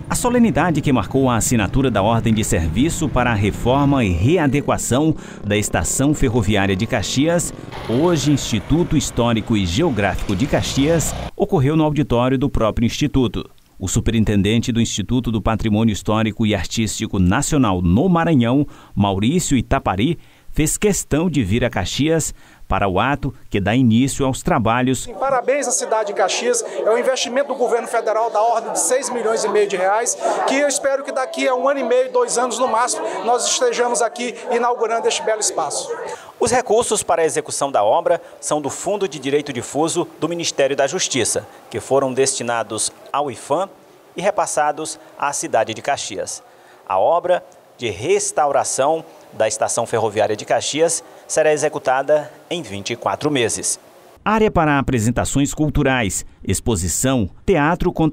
A solenidade que marcou a assinatura da ordem de serviço para a reforma e readequação da Estação Ferroviária de Caxias, hoje Instituto Histórico e Geográfico de Caxias, ocorreu no auditório do próprio Instituto. O superintendente do Instituto do Patrimônio Histórico e Artístico Nacional no Maranhão, Maurício Itapari, fez questão de vir a Caxias para o ato que dá início aos trabalhos. Parabéns à cidade de Caxias, é um investimento do governo federal da ordem de 6,5 milhões de reais, que eu espero que daqui a 1 ano e meio, 2 anos no máximo, nós estejamos aqui inaugurando este belo espaço. Os recursos para a execução da obra são do Fundo de Direito Difuso do Ministério da Justiça, que foram destinados ao IPHAN e repassados à cidade de Caxias. A obra de restauração da Estação Ferroviária de Caxias será executada em 24 meses. Área para apresentações culturais, exposição, teatro com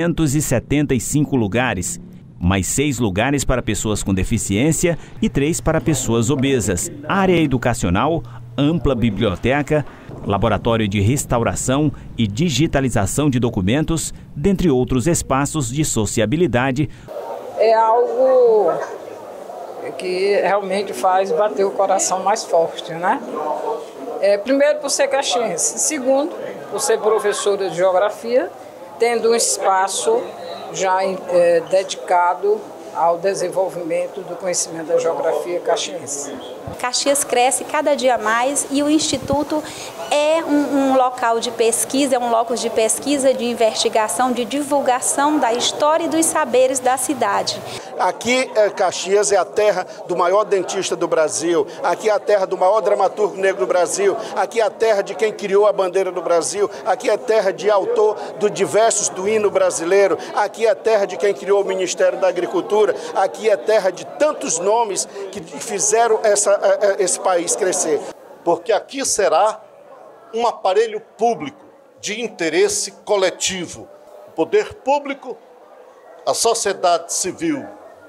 375 lugares, mais 6 lugares para pessoas com deficiência e 3 para pessoas obesas. Área educacional, ampla biblioteca, laboratório de restauração e digitalização de documentos, dentre outros espaços de sociabilidade. É algo que realmente faz bater o coração mais forte, né? Primeiro, por ser caxiense. Segundo, por ser professora de geografia, tendo um espaço já dedicado ao desenvolvimento do conhecimento da geografia caxiense. Caxias cresce cada dia mais e o Instituto é um local de pesquisa, é um locus de pesquisa, de investigação, de divulgação da história e dos saberes da cidade. Aqui, Caxias é a terra do maior dentista do Brasil, aqui é a terra do maior dramaturgo negro do Brasil, aqui é a terra de quem criou a bandeira do Brasil, aqui é a terra de autor de versos do hino brasileiro, aqui é a terra de quem criou o Ministério da Agricultura, aqui é a terra de tantos nomes que fizeram esse país crescer. Porque aqui será um aparelho público de interesse coletivo. O poder público, a sociedade civil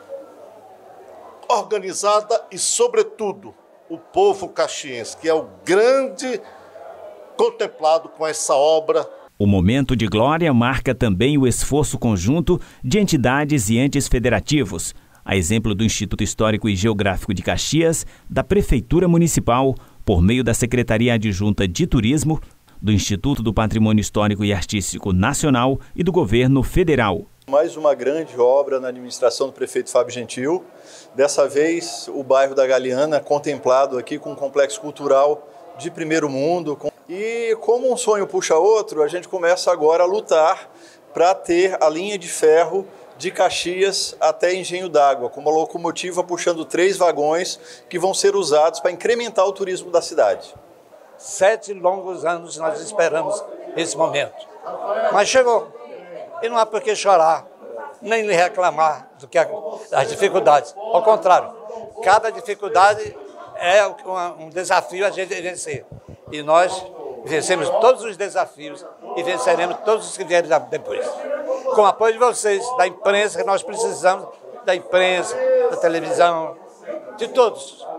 organizada e, sobretudo, o povo caxiense, que é o grande contemplado com essa obra. O momento de glória marca também o esforço conjunto de entidades e entes federativos, a exemplo do Instituto Histórico e Geográfico de Caxias, da Prefeitura Municipal, por meio da Secretaria Adjunta de Turismo, do Instituto do Patrimônio Histórico e Artístico Nacional e do Governo Federal. Mais uma grande obra na administração do prefeito Fábio Gentil. Dessa vez, o bairro da Galeana, contemplado aqui com um complexo cultural de primeiro mundo. E como um sonho puxa outro, a gente começa agora a lutar para ter a linha de ferro de Caxias até Engenho d'Água, com uma locomotiva puxando 3 vagões que vão ser usados para incrementar o turismo da cidade. 7 longos anos nós esperamos esse momento, mas chegou. E não há por que chorar, nem reclamar das dificuldades. Ao contrário, cada dificuldade é um desafio a gente vencer. E nós vencemos todos os desafios e venceremos todos os que vierem depois. Com o apoio de vocês, da imprensa, que nós precisamos da imprensa, da televisão, de todos.